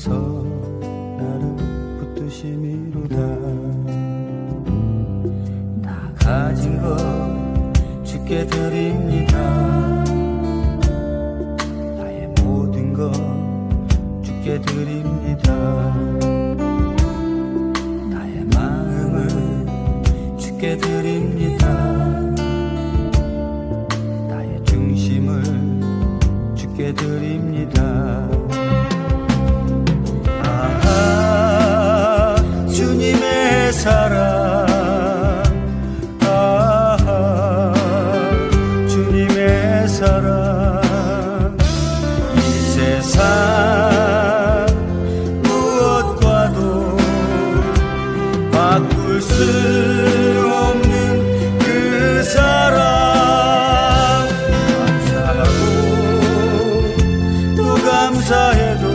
주께서 나를 붙드심이로다. 다 가진 것 주께 드립니다. 나의 모든 것 주께 드립니다. 나의 마음을 주께 드립니다. 나의 중심을 주께 드립니다. 아하, 주님의 사랑, 아하, 주님의 사랑, 이 세상 무엇과도 바꿀 수 없는 그 사랑. 감사하고 또 감사해도